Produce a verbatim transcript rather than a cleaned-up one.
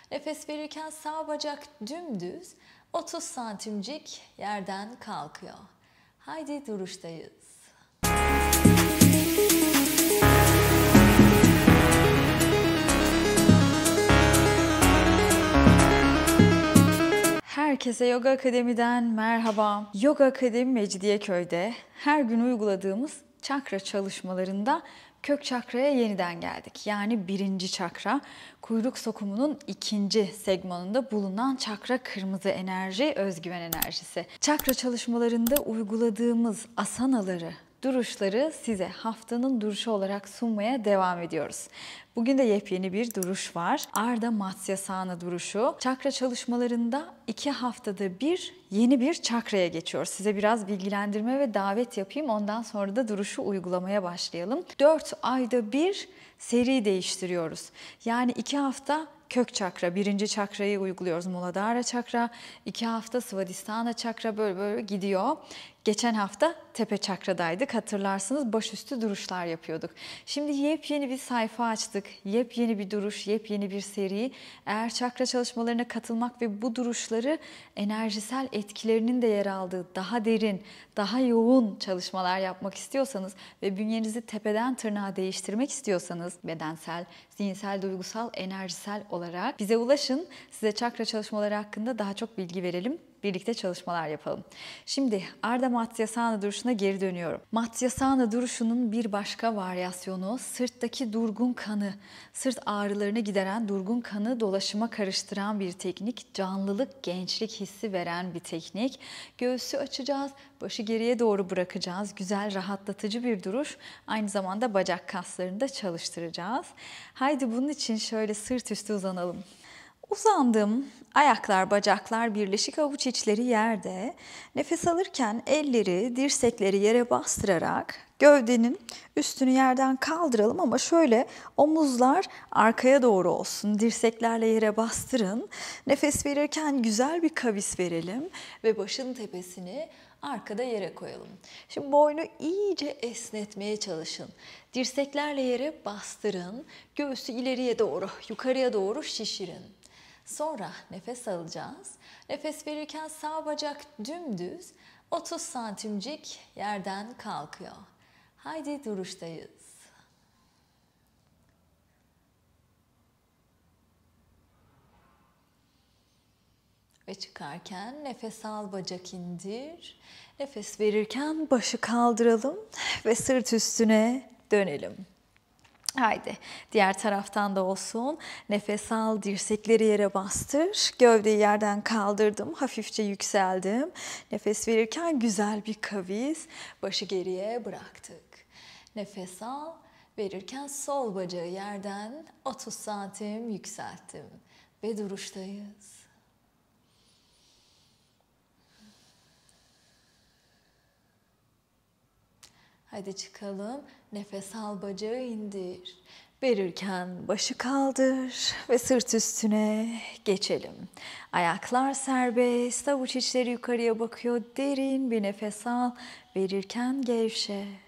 Nefes verirken sağ bacak dümdüz, otuz santimcik yerden kalkıyor. Haydi duruştayız. Herkese Yoga Akademi'den merhaba. Yoga Akademi Mecidiyeköy'de her gün uyguladığımız çakra çalışmalarında kök çakraya yeniden geldik. Yani birinci çakra, kuyruk sokumunun ikinci segmanında bulunan çakra kırmızı enerji, özgüven enerjisi. Çakra çalışmalarında uyguladığımız asanaları, duruşları size haftanın duruşu olarak sunmaya devam ediyoruz. Bugün de yepyeni bir duruş var. Ardha Matsyasana duruşu. Çakra çalışmalarında iki haftada bir yeni bir çakraya geçiyoruz. Size biraz bilgilendirme ve davet yapayım. Ondan sonra da duruşu uygulamaya başlayalım. dört ayda bir seri değiştiriyoruz. Yani iki hafta kök çakra, birinci çakrayı uyguluyoruz. Muladhara çakra, iki hafta Svadhisthana çakra, böyle böyle gidiyor. Geçen hafta tepe çakradaydık. Hatırlarsınız, başüstü duruşlar yapıyorduk. Şimdi yepyeni bir sayfa açtık. Yepyeni bir duruş, yepyeni bir seri. Eğer çakra çalışmalarına katılmak ve bu duruşları enerjisel etkilerinin de yer aldığı daha derin, daha yoğun çalışmalar yapmak istiyorsanız ve bünyenizi tepeden tırnağa değiştirmek istiyorsanız bedensel, zihinsel, duygusal, enerjisel olarak bize ulaşın. Size çakra çalışmaları hakkında daha çok bilgi verelim. Birlikte çalışmalar yapalım. Şimdi Ardha Matsyasana duruşuna geri dönüyorum. Matsyasana duruşunun bir başka varyasyonu sırttaki durgun kanı, sırt ağrılarını gideren durgun kanı dolaşıma karıştıran bir teknik. Canlılık, gençlik hissi veren bir teknik. Göğsü açacağız, başı geriye doğru bırakacağız. Güzel, rahatlatıcı bir duruş. Aynı zamanda bacak kaslarını da çalıştıracağız. Haydi bunun için şöyle sırt üstü uzanalım. Uzandım. Ayaklar, bacaklar birleşik, avuç içleri yerde. Nefes alırken elleri, dirsekleri yere bastırarak gövdenin üstünü yerden kaldıralım ama şöyle omuzlar arkaya doğru olsun. Dirseklerle yere bastırın. Nefes verirken güzel bir kavis verelim ve başın tepesini arkada yere koyalım. Şimdi boynu iyice esnetmeye çalışın. Dirseklerle yere bastırın. Göğsü ileriye doğru, yukarıya doğru şişirin. Sonra nefes alacağız. Nefes verirken sağ bacak dümdüz, otuz santimcik yerden kalkıyor. Haydi duruştayız. Ve çıkarken nefes al, bacak indir. Nefes verirken başı kaldıralım ve sırt üstüne dönelim. Haydi diğer taraftan da olsun. Nefes al, dirsekleri yere bastır. Gövdeyi yerden kaldırdım, hafifçe yükseldim. Nefes verirken güzel bir kavis. Başı geriye bıraktık. Nefes al, verirken sol bacağı yerden otuz santim yükselttim. Ve duruştayız. Hadi çıkalım. Nefes al, bacağı indir. Verirken başı kaldır ve sırt üstüne geçelim. Ayaklar serbest, avuç içleri yukarıya bakıyor. Derin bir nefes al. Verirken gevşe.